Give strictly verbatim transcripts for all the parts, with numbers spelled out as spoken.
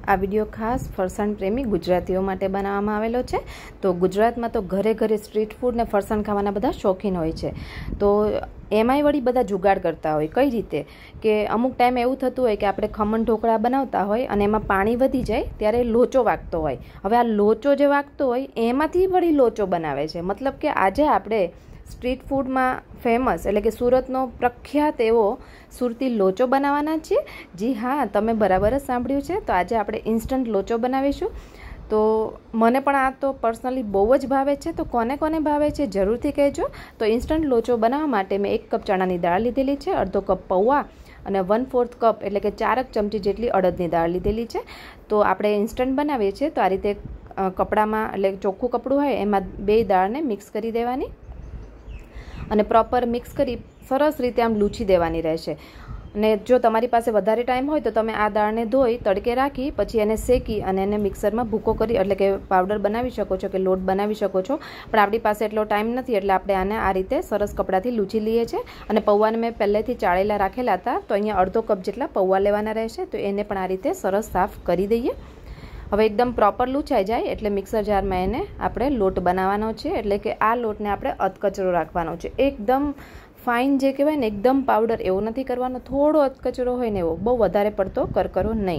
આ વિડીયો ખાસ ફરસાણ પ્રેમી ગુજરાતીઓ માટે બનાવવામાં આવેલો છે। તો ગુજરાતમાં તો ઘરે ઘરે સ્ટ્રીટ ફૂડ ને ફરસાણ ખાવાના બધા શોખીન હોય છે। તો એમાંય વળી બધા જુગાડ કરતા હોય। કઈ રીતે કે અમુક ટાઈમ એવું થતું હોય કે આપણે ખમણ ઢોકળા બનાવતા હોય અને એમાં પાણી વધી જાય ત્યારે લોચો વાગતો હોય। હવે આ લોચો જે વાગતો હોય એમાંથી વળી લોચો બનાવે છે। મતલબ કે આજે આપણે સ્ટ્રીટ ફૂડમાં ફેમસ એટલે કે સુરતનો પ્રખ્યાત એવો સુરતી લોચો બનાવવાના છીએ। જી હા, તમે બરાબર જ સાંભળ્યું છે। તો આજે આપણે ઇન્સ્ટન્ટ લોચો બનાવીશું। તો મને પણ આ તો પર્સનલી બહુ જ ભાવે છે। તો કોને કોને ભાવે છે જરૂરથી કહેજો। તો ઇન્સ્ટન્ટ લોચો બનાવવા માટે મેં એક કપ ચણાની દાળ લીધેલી છે, અડધો કપ પૌવા અને વન ફોર્થ કપ એટલે કે ચારક ચમચી જેટલી અડદની દાળ લીધેલી છે। તો આપણે ઇન્સ્ટન્ટ બનાવીએ છીએ તો આ રીતે કપડામાં એટલે ચોખ્ખું કપડું હોય એમાં બે દાળને મિક્સ કરી દેવાની અને પ્રોપર મિક્સ કરી સરસ રીતે આમ લૂછી દેવાની રહેશે। અને જો તમારી પાસે વધારે ટાઈમ હોય તો તમે આ દાળને ધોઈ તડકે રાખી પછી એને શેકી અને એને મિક્સરમાં ભૂકો કરી એટલે કે પાવડર બનાવી શકો છો કે લોટ બનાવી શકો છો। પણ આપણી પાસે એટલો ટાઈમ નથી એટલે આપણે આને આ રીતે સરસ કપડાથી લૂછી લઈએ છીએ। અને પૌવાને મેં પહેલેથી ચાળેલા રાખેલા હતા તો અહીંયા અડધો કપ જેટલા પૌવા લેવાના રહેશે। તો એને પણ આ રીતે સરસ સાફ કરી દઈએ। હવે એકદમ પ્રોપર લૂછાઈ જાય એટલે મિક્સર જારમાં એને આપણે લોટ બનાવવાનો છે। એટલે કે આ લોટને આપણે અધકચરો રાખવાનો છે। એકદમ ફાઇન જે કહેવાય ને એકદમ પાવડર એવો નથી કરવાનો, થોડો અધકચરો હોય ને એવો, બહુ વધારે પડતો કરકરો નહીં।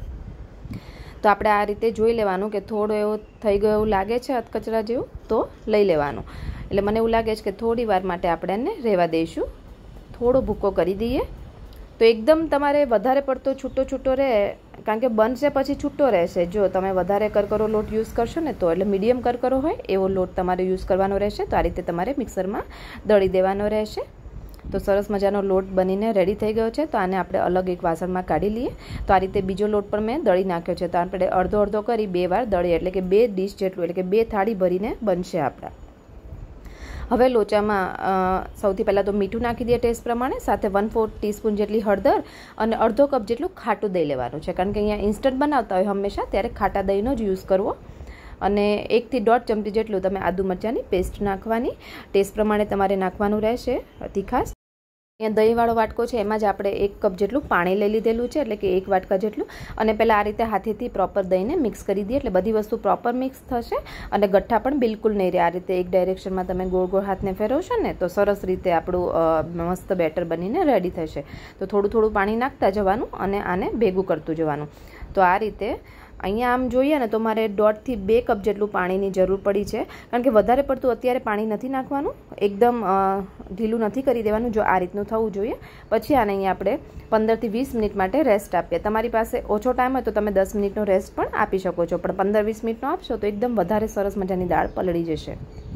તો આપણે આ રીતે જોઈ લેવાનું કે થોડો એવો થઈ ગયો એવું લાગે છે અધકચરા જેવું તો લઈ લેવાનું। એટલે મને એવું લાગે છે કે થોડી વાર માટે આપણે એને રહેવા દઈશું, થોડો ભૂકો કરી દઈએ। તો એકદમ તમારે વધારે પડતો છૂટો છૂટો રહે કારણ કે બનશે પછી છૂટો રહેશે। જો તમે વધારે કરકરો લોટ યુઝ કરશો ને તો એટલે મીડિયમ કરકરો હોય એવો લોટ તમારે યુઝ કરવાનો રહેશે। તો આ રીતે તમારે મિક્સરમાં દળી દેવાનો રહેશે। તો સરસ મજાનો લોટ બનીને રેડી થઈ ગયો છે। તો આને આપણે અલગ એક વાસણમાં કાઢી લઈએ। તો આ રીતે બીજો લોટ પણ મેં દળી નાખ્યો છે। તો આપણે અડધો અડધો કરી બે વાર દળીએ એટલે કે બે ડીશ જેટલું એટલે કે બે થાળી ભરીને બનશે આપણા। હવે લોચામાં સૌથી પહેલાં તો મીઠું નાખી દઈએ ટેસ્ટ પ્રમાણે, સાથે વન ફોર્થ ટીસ્પૂન જેટલી હળદર અને અડધો કપ જેટલું ખાટું દહીં લેવાનું છે। કારણ કે અહીંયા ઇન્સ્ટન્ટ બનાવતા હોય હંમેશા ત્યારે ખાટા દહીંનો જ યુઝ કરવો। અને એકથી દોઢ ચમચી જેટલું તમે આદુ મરચાંની પેસ્ટ નાખવાની, ટેસ્ટ પ્રમાણે તમારે નાખવાનું રહેશે તીખાશ। અહીંયા દહીંવાળો વાટકો છે એમાં જ આપણે એક કપ જેટલું પાણી લઈ લીધેલું છે એટલે કે એક વાટકા જેટલું। અને પહેલાં આ રીતે હાથેથી પ્રોપર દહીંને મિક્સ કરી દઈએ એટલે બધી વસ્તુ પ્રોપર મિક્સ થશે અને ગઠ્ઠા પણ બિલકુલ નહીં રહે। આ રીતે એક ડાયરેક્શનમાં તમે ગોળ ગોળ હાથને ફેરવશો ને તો સરસ રીતે આપણું મસ્ત બેટર બનીને રેડી થશે। તો થોડું થોડું પાણી નાખતા જવાનું અને આને ભેગું કરતું જવાનું। તો આ રીતે અહીંયા આમ જોઈએ ને તો મારે દોઢથી બે કપ જેટલું પાણીની જરૂર પડી છે। કારણ કે વધારે પડતું અત્યારે પાણી નથી નાખવાનું, એકદમ ઢીલું નથી કરી દેવાનું, જો આ રીતનું થવું જોઈએ। પછી આને અહીંયા આપણે પંદરથી વીસ મિનિટ માટે રેસ્ટ આપીએ। તમારી પાસે ઓછો ટાઈમ હોય તો તમે દસ મિનિટનો રેસ્ટ પણ આપી શકો છો, પણ પંદર વીસ મિનિટનો આપશો તો એકદમ વધારે સરસ મજાની દાળ પલળી જશે,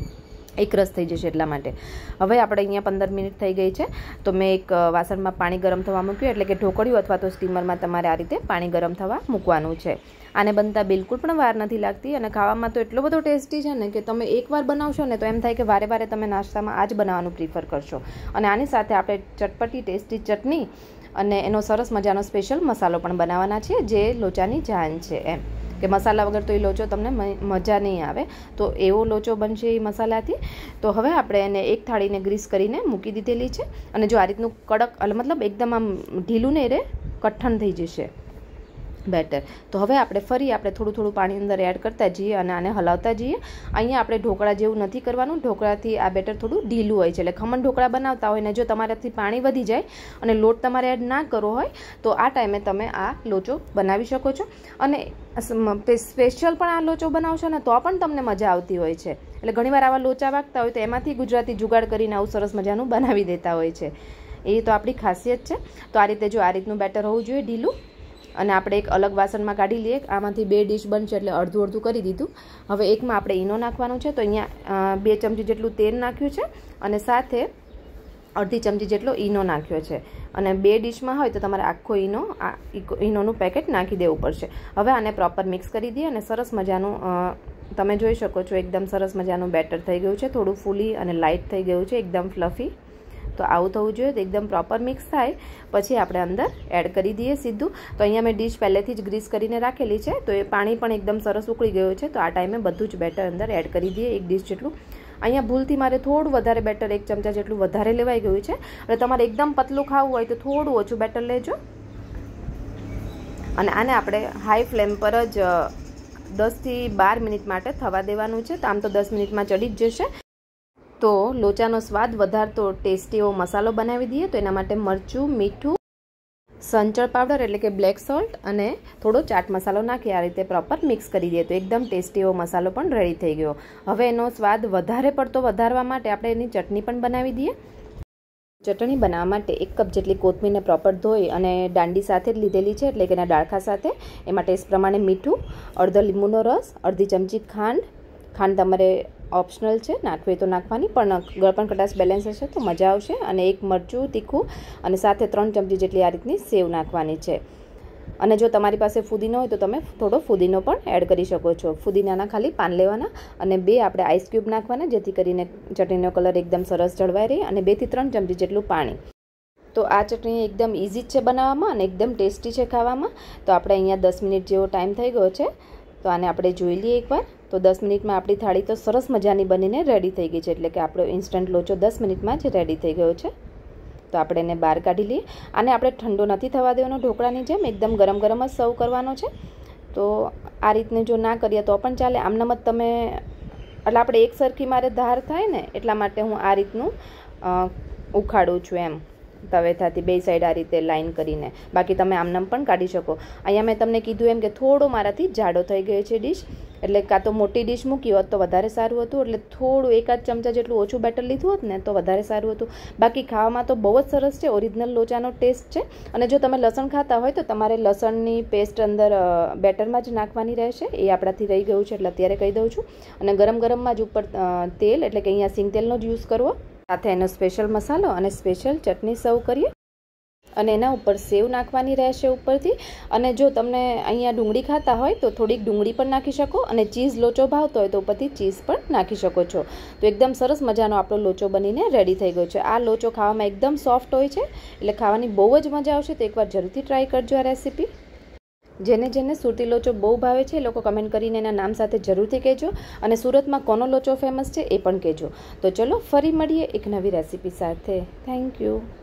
એક રસ થઈ જશે એટલા માટે। હવે આપણે અહીંયા પંદર મિનિટ થઈ ગઈ છે તો મેં એક વાસણમાં પાણી ગરમ થવા મૂક્યું એટલે કે ઢોકળિયું અથવા તો સ્ટીમરમાં તમારે આ રીતે પાણી ગરમ થવા મૂકવાનું છે। આને બનતા બિલકુલ પણ વાર નથી લાગતી અને ખાવામાં તો એટલો બધો ટેસ્ટી છે ને કે તમે એકવાર બનાવશો ને તો એમ થાય કે વારે વારે તમે નાસ્તામાં આ જ બનાવવાનું પ્રિફર કરશો। અને આની સાથે આપણે ચટપટી ટેસ્ટી ચટણી અને એનો સરસ મજાનો સ્પેશિયલ મસાલો પણ બનાવવાના છે જે લોચાની જાન છે એમ કે મસાલા વગર તો એ લોચો તમને મજા નહીં આવે। તો એવો લોચો બનશે એ મસાલાથી। તો હવે આપણે એને એક થાળીને ગ્રીસ કરીને મૂકી દીધેલી છે અને જો આ રીતનું કડક મતલબ એકદમ આમ ઢીલું નહીં રહે, કઠણ થઈ જશે બેટર। તો હવે આપણે ફરી આપણે થોડું થોડું પાણી અંદર એડ કરતા જઈએ અને આને હલાવતા જઈએ। અહીંયા આપણે ઢોકળા જેવું નથી કરવાનું, ઢોકળાથી આ બેટર થોડું ઢીલું હોય છે એટલે ખમણ ઢોકળા બનાવતા હોય ને જો તમારાથી પાણી વધી જાય અને લોટ તમારે એડ ના કરવો હોય તો આ ટાઈમે તમે આ લોચો બનાવી શકો છો। અને સ્પેશિયલ પણ આ લોચો બનાવશો ને તો પણ તમને મજા આવતી હોય છે। એટલે ઘણીવાર આવા લોચા વાગતા હોય તો એમાંથી ગુજરાતી જુગાડ કરીને આવું સરસ મજાનું બનાવી દેતા હોય છે, એ તો આપણી ખાસિયત છે। તો આ રીતે જો આ રીતનું બેટર હોવું જોઈએ ઢીલું। અને આપણે એક અલગ વાસણમાં કાઢી લઈએ। આમાંથી બે ડીશ બનશે એટલે અડધું અડધું કરી દીધું। હવે એકમાં આપણે ઈનો નાખવાનું છે તો અહીંયા બે ચમચી જેટલું તેલ નાખ્યું છે અને સાથે અડધી ચમચી જેટલો ઈનો નાખ્યો છે। અને બે ડીશમાં હોય તો તમારે આખો ઈનો આ ઈનોનું પેકેટ નાખી દેવું પડશે। હવે આને પ્રોપર મિક્સ કરી દઈએ અને સરસ મજાનું તમે જોઈ શકો છો એકદમ સરસ મજાનું બેટર થઈ ગયું છે, થોડું ફૂલી અને લાઇટ થઈ ગયું છે, એકદમ ફ્લફી। તો આવું થવું જોઈએ, તો એકદમ પ્રોપર મિક્સ થાય પછી આપણે અંદર એડ કરી દઈએ સીધું। તો અહીંયા મેં ડીશ પહેલેથી જ ગ્રીસ કરીને રાખેલી છે તો એ પાણી પણ એકદમ સરસ ઉકળી ગયું છે। તો આ ટાઈમે બધું જ બેટર અંદર એડ કરી દઈએ એક ડીશ જેટલું। અહીંયા ભૂલથી મારે થોડું વધારે બેટર એક ચમચા જેટલું વધારે લેવાઈ ગયું છે અને તમારે એકદમ પતલું ખાવું હોય તો થોડું ઓછું બેટર લેજો। અને આને આપણે હાઈ ફ્લેમ પર જ દસથી બાર મિનિટ માટે થવા દેવાનું છે. તો આમ તો દસ મિનિટમાં ચડી જ જશે. તો લોચાનો સ્વાદ વધારતો ટેસ્ટી એવો મસાલો બનાવી દઈએ. તો એના માટે મરચું, મીઠું, સંચળ પાવડર એટલે કે બ્લેક સોલ્ટ અને થોડો ચાટ મસાલો નાખી આ રીતે પ્રોપર મિક્સ કરી દઈએ. તો એકદમ ટેસ્ટી એવો મસાલો પણ રેડી થઈ ગયો. હવે એનો સ્વાદ વધારે પડતો વધારવા માટે આપણે એની ચટણી પણ બનાવી દઈએ. ચટણી બનાવવા માટે એક કપ જેટલી કોથમીરને પ્રોપર ધોઈ અને દાંડી સાથે જ લીધેલી છે, એટલે કે એના ડાળખા સાથે. એમાં ટેસ્ટ પ્રમાણે મીઠું, અડધો લીંબુનો રસ, અડધી ચમચી ખાંડ. ખાંડ તમારે ઓપ્શનલ છે, નાખવી તો નાખવાની, પણ ગળપણ કટાશ બેલેન્સ હશે તો મજા આવશે. અને એક મરચું તીખું અને સાથે ત્રણ ચમચી જેટલી આ રીતની સેવ નાખવાની છે. અને જો તમારી પાસે ફુદીનો હોય તો તમે થોડો ફુદીનો પણ એડ કરી શકો છો. ફુદીનાના ખાલી પાન લેવાના અને બે આપણે આઈસ ક્યુબ નાખવાના, જેથી કરીને ચટણીનો કલર એકદમ સરસ જળવાઈ રહે. અને બેથી ત્રણ ચમચી જેટલું પાણી. તો આ ચટણી એકદમ ઇઝી જ છે બનાવવામાં અને એકદમ ટેસ્ટી છે ખાવામાં. તો આપણે અહીંયા દસ મિનિટ જેવો ટાઈમ થઈ ગયો છે. તો આને આપણે જોઈ લઈએ એકવાર. તો દસ મિનિટમાં આપણી થાળી તો સરસ મજાની બનીને રેડી થઈ ગઈ છે. એટલે કે આપણો ઇન્સ્ટન્ટ લોચો દસ મિનિટમાં જ રેડી થઈ ગયો છે. તો આપણે એને બહાર કાઢી લઈએ. આને આપણે ઠંડો નથી થવા દેવાનો, ઢોકળાની જેમ એકદમ ગરમ ગરમ જ સર્વ કરવાનો છે. તો આ રીતને જો ના કરીએ તો પણ ચાલે. આમનામ જ તમે એટલે આપણે એક સરખી મારે ધાર થાય ને એટલા માટે હું આ રીતનું ઉખાડું છું એમ તવેથાથી બે સાઈડ આ રીતે લાઈન કરીને. બાકી તમે આમનામ પણ કાઢી શકો. અહીંયા મેં તમને કીધું એમ કે થોડો મારાથી જાડો થઈ ગયો છે ડીશ, એટલે કાં તો મોટી ડીશ મૂકી હોત તો વધારે સારું હતું. એટલે થોડું એકાદ ચમચા જેટલું ઓછું બેટર લીધું હોત ને તો વધારે સારું હતું. બાકી ખાવામાં તો બહુ જ સરસ છે. ઓરિજિનલ લોચાનો ટેસ્ટ છે. અને જો તમે લસણ ખાતા હોય તો તમારે લસણની પેસ્ટ અંદર બેટરમાં જ નાખવાની રહેશે. એ આપણાથી રહી ગયું છે એટલે અત્યારે કહી દઉં છું. અને ગરમ ગરમમાં જ ઉપર તેલ એટલે કે અહીંયા સિંગ તેલનો જ યુઝ કરવો. સાથે એનો સ્પેશિયલ મસાલો અને સ્પેશિયલ ચટણી સર્વ કરીએ. અને એના ઉપર સેવ નાખવાની રહેશે ઉપરથી. અને જો તમને અહીંયા ડુંગળી ખાતા હોય તો થોડીક ડુંગળી પણ નાખી શકો. અને ચીઝ લોચો ભાવતો હોય તો ઉપરથી ચીઝ પણ નાખી શકો છો. તો એકદમ સરસ મજાનો આપણો લોચો બનીને રેડી થઈ ગયો છે. આ લોચો ખાવામાં એકદમ સોફ્ટ હોય છે, એટલે ખાવાની બહુ જ મજા આવશે. તો એકવાર જરૂરથી ટ્રાય કરજો આ રેસીપી. જેને જેને સુરતી લોચો બહુ ભાવે છે એ લોકો કમેન્ટ કરીને એના નામ સાથે જરૂરથી કહેજો. અને સુરતમાં કોનો લોચો ફેમસ છે એ પણ કહેજો. તો ચલો ફરી મળીએ એક નવી રેસીપી સાથે. Thank you.